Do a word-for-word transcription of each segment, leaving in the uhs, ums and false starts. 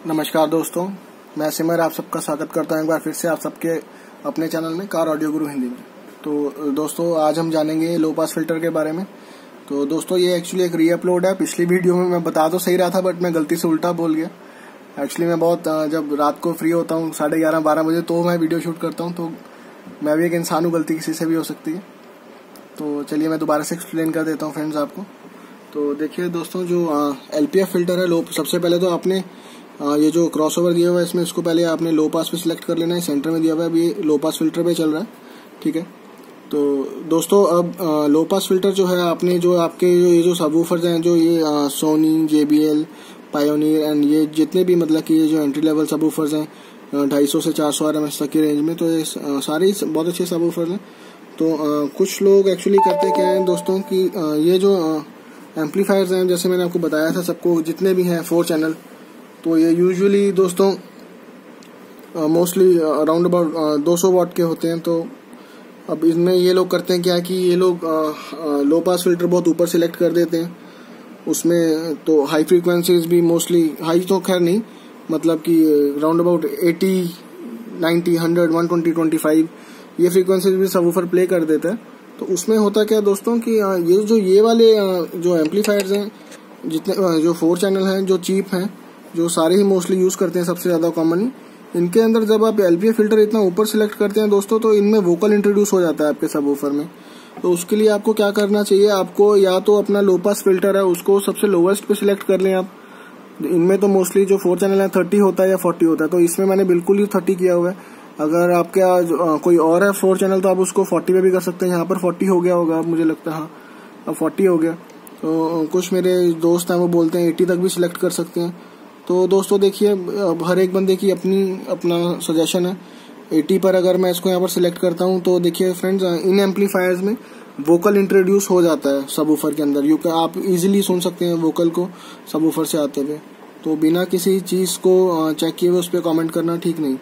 नमस्कार दोस्तों, मैं सिमर आप सबका स्वागत करता हूं एक बार फिर से आप सबके अपने चैनल में कार ऑडियो गुरु हिंदी में। तो दोस्तों आज हम जानेंगे लो पास फिल्टर के बारे में। तो दोस्तों ये एक्चुअली एक री अपलोड है। पिछली वीडियो में मैं बता तो सही रहा था बट मैं गलती से उल्टा बोल गया। एक्चुअली मैं बहुत जब रात को फ्री होता हूँ साढ़े ग्यारह बारह बजे तो मैं वीडियो शूट करता हूँ। तो मैं भी एक इंसान हूँ, गलती किसी से भी हो सकती है। तो चलिए मैं दोबारा से एक्सप्लेन कर देता हूँ फ्रेंड्स आपको। तो देखिए दोस्तों, जो एल पी एफ फिल्टर है लो, सबसे पहले तो आपने आ, ये जो क्रॉसओवर दिया हुआ है इसमें इसको पहले आपने लो पास पे सिलेक्ट कर लेना है। सेंटर में दिया हुआ है, अभी लो पास फिल्टर पे चल रहा है, ठीक है। तो दोस्तों अब आ, लो पास फिल्टर जो है आपने जो आपके जो ये जो सबवूफर्स हैं, जो ये Sony, J B L, Pioneer and ये जितने भी मतलब कि ये जो एंट्री लेवल सबवूफर्स हैं ढाई सौ से चार सौ आर एम एस तक की रेंज में, तो ये सारे ही बहुत अच्छे सबवूफर्स हैं। तो आ, कुछ लोग एक्चुअली करते क्या है दोस्तों कि आ, ये जो एम्पलीफायर्स हैं, जैसे मैंने आपको बताया था सबको जितने भी हैं फोर चैनल, तो ये यूजुअली दोस्तों मोस्टली अराउंड अबाउट दो सौ वाट के होते हैं। तो अब इनमें ये लोग करते हैं क्या कि ये लोग लो पास फिल्टर बहुत ऊपर सिलेक्ट कर देते हैं उसमें। तो हाई फ्रीक्वेंसीज भी मोस्टली, हाई तो खैर नहीं, मतलब कि अराउंड अबाउट अस्सी, नब्बे, hundred, one twenty, twenty five ये फ्रीक्वेंसीज भी सबवूफर प्ले कर देता है। तो उसमें होता क्या दोस्तों कि ये जो ये वाले जो एम्पलीफायर्स हैं, जितने जो फोर चैनल हैं, जो चीप हैं, जो सारे ही मोस्टली यूज करते हैं सबसे ज्यादा कॉमनली, इनके अंदर जब आप एल पी एफ फिल्टर इतना ऊपर सिलेक्ट करते हैं दोस्तों, तो इनमें वोकल इंट्रोड्यूस हो जाता है आपके सबवूफर में। तो उसके लिए आपको क्या करना चाहिए, आपको या तो अपना लो पास फिल्टर है उसको सबसे लोवेस्ट पे सिलेक्ट कर लें आप। इनमें तो मोस्टली जो फोर चैनल है थर्टी होता है या फोर्टी होता है, तो इसमें मैंने बिल्कुल ही थर्टी किया हुआ है। अगर आपके आज कोई और है फोर चैनल तो आप उसको फोर्टी पे भी कर सकते हैं। यहाँ पर फोर्टी हो गया होगा मुझे लगता है, हाँ अब फोर्टी हो गया। तो कुछ मेरे दोस्त हैं वो बोलते हैं एटी तक भी सिलेक्ट कर सकते हैं। तो दोस्तों देखिए, अब हर एक बंदे की अपनी अपना सजेशन है। एटी पर अगर मैं इसको यहाँ पर सिलेक्ट करता हूँ तो देखिए फ्रेंड्स, इन एम्पलीफायर्स में वोकल इंट्रोड्यूस हो जाता है सबवूफर के अंदर। यू आप इजीली सुन सकते हैं वोकल को सबवूफर से आते हुए। तो बिना किसी चीज को चेक किए हुए उस पर कॉमेंट करना ठीक नहीं।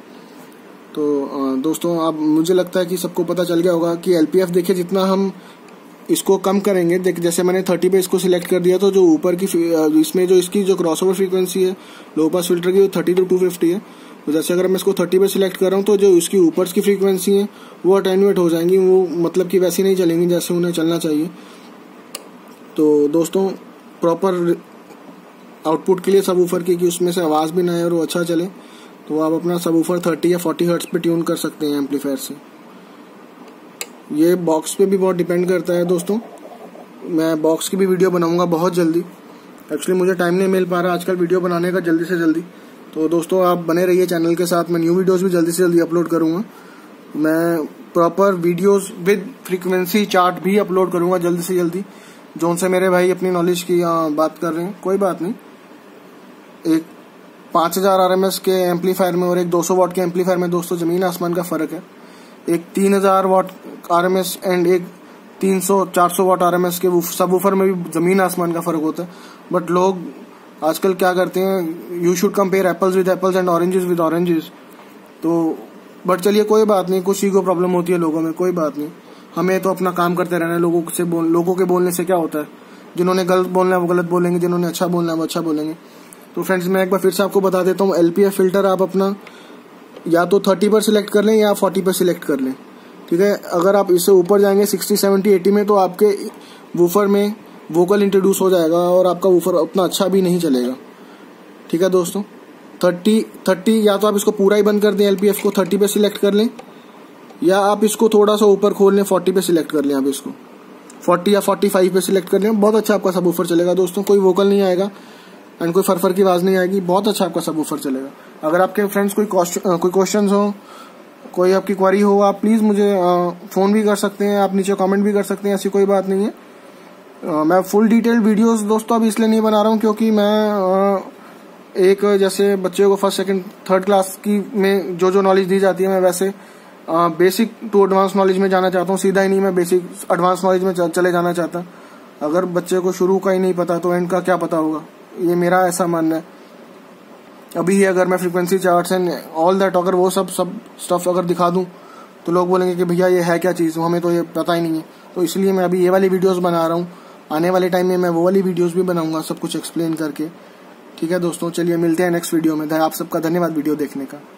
तो दोस्तों अब मुझे लगता है कि सबको पता चल गया होगा कि एल पी एफ देखिए जितना हम इसको कम करेंगे, देख जैसे मैंने थर्टी पे इसको सिलेक्ट कर दिया, तो जो ऊपर की इसमें जो इसकी जो क्रॉसओवर फ्रीक्वेंसी है लो पास फिल्टर की वो थर्टी टू टू फिफ्टी है। तो जैसे अगर मैं इसको थर्टी पे सिलेक्ट कर रहा हूँ तो जो इसकी ऊपर की फ्रीक्वेंसी है वो अटेन्यूएट हो जाएंगी, वो मतलब कि वैसी नहीं चलेंगी जैसे उन्हें चलना चाहिए। तो दोस्तों प्रॉपर आउटपुट के लिए सबवूफर की कि उसमें से आवाज भी ना आए और वो अच्छा चले, तो आप अपना सबवूफर थर्टी या फोर्टी हर्ट्ज पे ट्यून कर सकते हैं एम्पलीफायर से। ये बॉक्स पे भी बहुत डिपेंड करता है दोस्तों। मैं बॉक्स की भी वीडियो बनाऊंगा बहुत जल्दी। एक्चुअली मुझे टाइम नहीं मिल पा रहा आजकल वीडियो बनाने का जल्दी से जल्दी। तो दोस्तों आप बने रहिए चैनल के साथ, मैं न्यू वीडियोस भी जल्दी से जल्दी अपलोड करूंगा। मैं proper videos with frequency chart भी अपलोड करूंगा जल्दी से जल्दी। जो उनसे मेरे भाई अपनी नॉलेज की बात कर रहे हैं, कोई बात नहीं। एक पांच हजार आर एम एस के एम्पलीफायर में और एक दो सौ वाट के एम्पलीफायर में दोस्तों जमीन आसमान का फर्क है। एक तीन हजार watt R M S and एक तीन सौ चार सौ वाट आर एम एस के सबवूफर में भी जमीन आसमान का फर्क होता है। बट लोग आजकल क्या करते हैं, you should compare apples with apples and oranges with oranges. तो बट चलिए कोई बात नहीं, कुछ ईगो प्रॉब्लम होती है लोगों में, कोई बात नहीं। हमें तो अपना काम करते रहना है। लोगों से बोल, लोगों के बोलने से क्या होता है, जिन्होंने गलत बोलना है वो गलत बोलेंगे, जिन्होंने अच्छा बोलना है वो अच्छा बोलेंगे। तो फ्रेंड्स मैं एक बार फिर से आपको बता देता हूँ, एल पी एफ फिल्टर आप अपना या तो थर्टी पर सिलेक्ट कर लें या फोर्टी पर सिलेक्ट कर लें, ठीक है। अगर आप इससे ऊपर जाएंगे सिक्सटी, सेवेंटी, एटी में तो आपके वूफर में वोकल इंट्रोड्यूस हो जाएगा और आपका वूफर उतना अच्छा भी नहीं चलेगा, ठीक है दोस्तों। थर्टी थर्टी या तो आप इसको पूरा ही बंद कर दें, एल पी एफ को थर्टी पे सिलेक्ट कर लें, या आप इसको थोड़ा सा ऊपर खोल लें, फोर्टी पे सिलेक्ट कर लें। आप इसको फोर्टी या फोर्टी फाइव पे सिलेक्ट कर लें, बहुत अच्छा आपका सबवूफर चलेगा दोस्तों। कोई वोकल नहीं आएगा एंड कोई फरफर की आवाज नहीं आएगी, बहुत अच्छा आपका सबवूफर चलेगा। अगर आपके फ्रेंड्स कोई कोई क्वेश्चंस हो, कोई आपकी क्वेरी हो, आप प्लीज मुझे फोन भी कर सकते हैं, आप नीचे कमेंट भी कर सकते हैं, ऐसी कोई बात नहीं है। आ, मैं फुल डिटेल वीडियोस दोस्तों अभी इसलिए नहीं बना रहा हूँ क्योंकि मैं आ, एक जैसे बच्चे को फर्स्ट सेकंड थर्ड क्लास की में जो जो नॉलेज दी जाती है, मैं वैसे बेसिक टू एडवांस नॉलेज में जाना चाहता हूँ। सीधा ही नहीं मैं बेसिक एडवांस नॉलेज में चले जाना चाहता। अगर बच्चे को शुरू का ही नहीं पता तो एंड का क्या पता होगा, ये मेरा ऐसा मानना है। अभी अगर मैं frequency charts and all that अगर वो सब सब स्टफ अगर दिखा दूं तो लोग बोलेंगे कि भैया ये है क्या चीज़, हमें तो ये पता ही नहीं है। तो इसलिए मैं अभी ये वाली वीडियोस बना रहा हूँ। आने वाले टाइम में मैं वो वाली वीडियोस भी बनाऊंगा सब कुछ एक्सप्लेन करके। ठीक है दोस्तों, चलिए मिलते हैं नेक्स्ट वीडियो में। आप सबका धन्यवाद वीडियो देखने का।